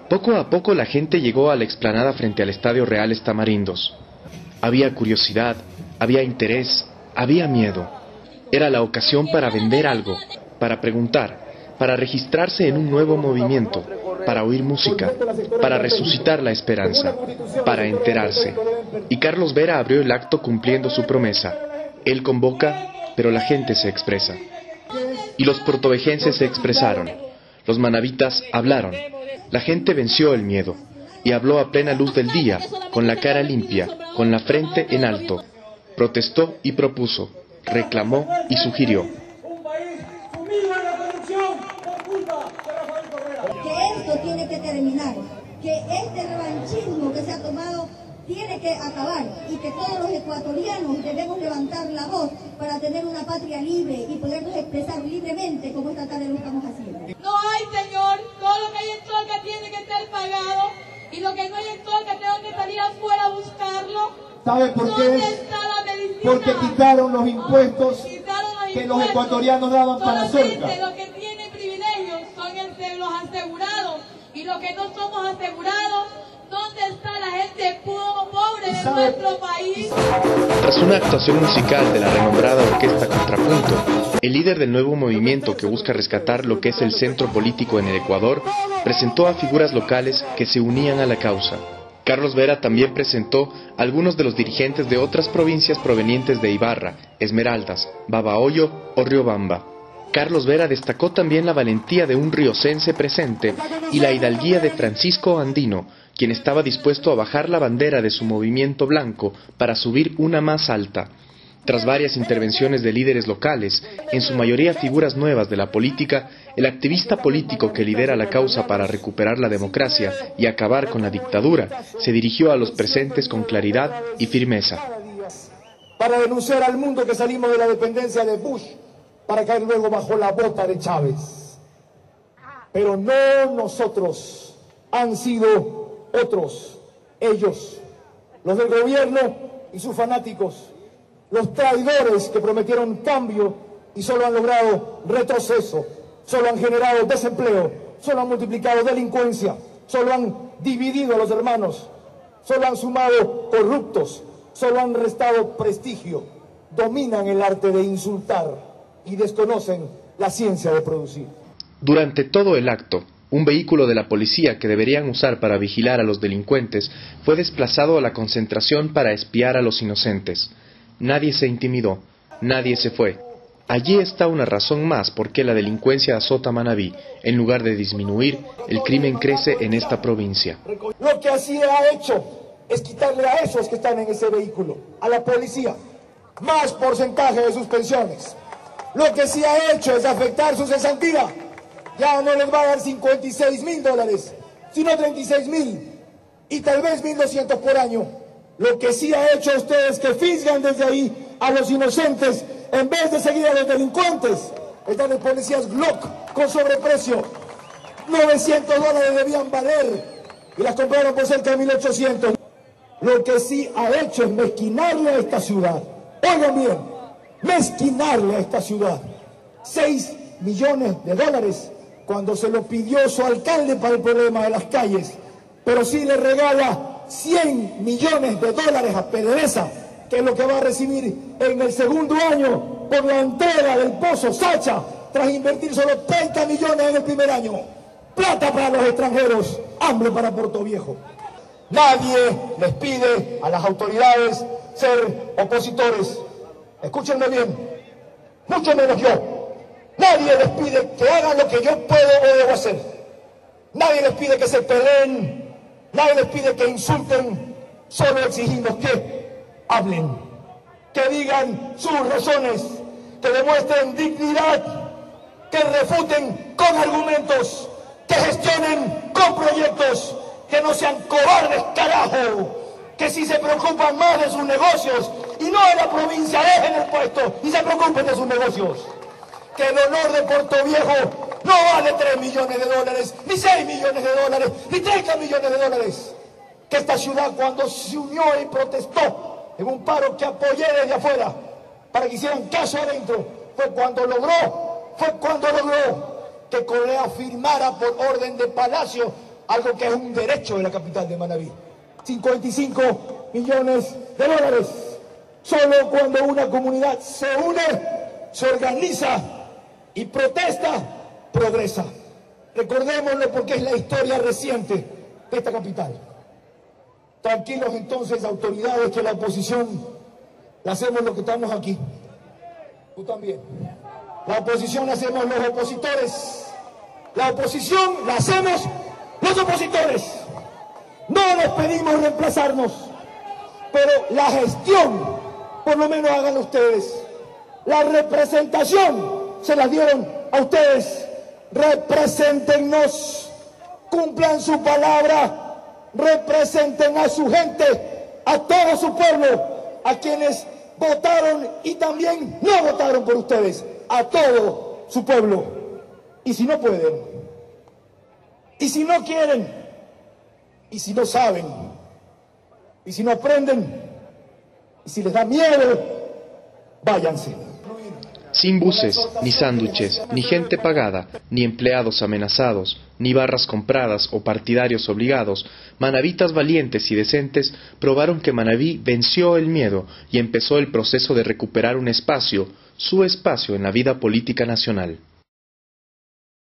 Poco a poco la gente llegó a la explanada frente al Estadio Reales Tamarindos. Había curiosidad, había interés, había miedo. Era la ocasión para vender algo, para preguntar, para registrarse en un nuevo movimiento, para oír música, para resucitar la esperanza, para enterarse. Y Carlos Vera abrió el acto cumpliendo su promesa. Él convoca, pero la gente se expresa. Y los portovejenses se expresaron. Los manavitas hablaron. La gente venció el miedo y habló a plena luz del día, con la cara limpia, con la frente en alto. Protestó y propuso, reclamó y sugirió. Que esto tiene que terminar, que este revanchismo que se ha tomado tiene que acabar y que todos los ecuatorianos debemos levantar la voz para tener una patria libre y podernos expresar libremente como esta tarde lo estamos haciendo. No hay, señor, todo lo que hay en Toca tiene que estar pagado y lo que no hay en Toca tengo que salir afuera a buscarlo. ¿Sabe por qué es? Porque quitaron los impuestos que los ecuatorianos daban para Zorca. Los que tienen privilegios son los asegurados y los que no somos asegurados, ¿dónde está la gente pobre de nuestro país? Tras una actuación musical de la renombrada orquesta Contrapunto, el líder del nuevo movimiento que busca rescatar lo que es el centro político en el Ecuador, presentó a figuras locales que se unían a la causa. Carlos Vera también presentó a algunos de los dirigentes de otras provincias provenientes de Ibarra, Esmeraldas, Babahoyo o Riobamba. Carlos Vera destacó también la valentía de un riocense presente y la hidalguía de Francisco Andino, quien estaba dispuesto a bajar la bandera de su movimiento blanco para subir una más alta. Tras varias intervenciones de líderes locales, en su mayoría figuras nuevas de la política, el activista político que lidera la causa para recuperar la democracia y acabar con la dictadura, se dirigió a los presentes con claridad y firmeza. Para denunciar al mundo que salimos de la dependencia de Bush, para caer luego bajo la bota de Chávez. Pero no nosotros, han sido otros, ellos, los del gobierno y sus fanáticos, los traidores que prometieron cambio y solo han logrado retroceso, solo han generado desempleo, solo han multiplicado delincuencia, solo han dividido a los hermanos, solo han sumado corruptos, solo han restado prestigio, dominan el arte de insultar y desconocen la ciencia de producir. Durante todo el acto, un vehículo de la policía que deberían usar para vigilar a los delincuentes fue desplazado a la concentración para espiar a los inocentes. Nadie se intimidó, nadie se fue. Allí está una razón más por qué la delincuencia azota Manabí. En lugar de disminuir, el crimen crece en esta provincia. Lo que así ha hecho es quitarle a esos que están en ese vehículo, a la policía, más porcentaje de sus pensiones. Lo que sí ha hecho es afectar su cesantía. Ya no les va a dar $56.000, sino 36.000 y tal vez 1.200 por año. Lo que sí ha hecho ustedes es que fisgan desde ahí a los inocentes en vez de seguir a los delincuentes. Están en policías Glock con sobreprecio. $900 debían valer y las compraron por cerca de 1.800. Lo que sí ha hecho es mezquinarle a esta ciudad. Oigan bien, mezquinarle a esta ciudad. $6 millones cuando se lo pidió su alcalde para el problema de las calles, pero sí le regala $100 millones a PDVSA, que es lo que va a recibir en el segundo año por la entrega del pozo Sacha, tras invertir solo 30 millones en el primer año. Plata para los extranjeros, hambre para Portoviejo. Nadie les pide a las autoridades ser opositores. Escúchenme bien, mucho menos yo. Nadie les pide que hagan lo que yo puedo o debo hacer. Nadie les pide que se peleen. Nadie les pide que insulten. Solo exigimos que hablen, que digan sus razones, que demuestren dignidad, que refuten con argumentos, que gestionen con proyectos, que no sean cobardes, carajo, que si se preocupan más de sus negocios y no de la provincia, dejen el puesto y se preocupen de sus negocios. Que el honor de Portoviejo no vale $3 millones, ni $6 millones, ni $30 millones. Que esta ciudad, cuando se unió y protestó en un paro que apoyé desde afuera para que hicieran caso adentro, fue cuando logró que Correa firmara por orden de Palacio algo que es un derecho de la capital de Manabí. 55 millones de dólares. Solo cuando una comunidad se une, se organiza y protesta, progresa. Recordémoslo porque es la historia reciente de esta capital. Tranquilos entonces, autoridades, que la oposición la hacemos los que estamos aquí. Tú también. La oposición la hacemos los opositores. La oposición la hacemos los opositores. No les pedimos reemplazarnos, pero la gestión, por lo menos háganlo ustedes. La representación se la dieron a ustedes. Represéntenos, cumplan su palabra, representen a su gente, a todo su pueblo, a quienes votaron y también no votaron por ustedes, a todo su pueblo. Y si no pueden, y si no quieren, y si no saben, y si no aprenden, y si les da miedo, váyanse. Sin buses, ni sándwiches, ni gente pagada, ni empleados amenazados, ni barras compradas o partidarios obligados, manavitas valientes y decentes probaron que Manabí venció el miedo y empezó el proceso de recuperar un espacio, su espacio en la vida política nacional.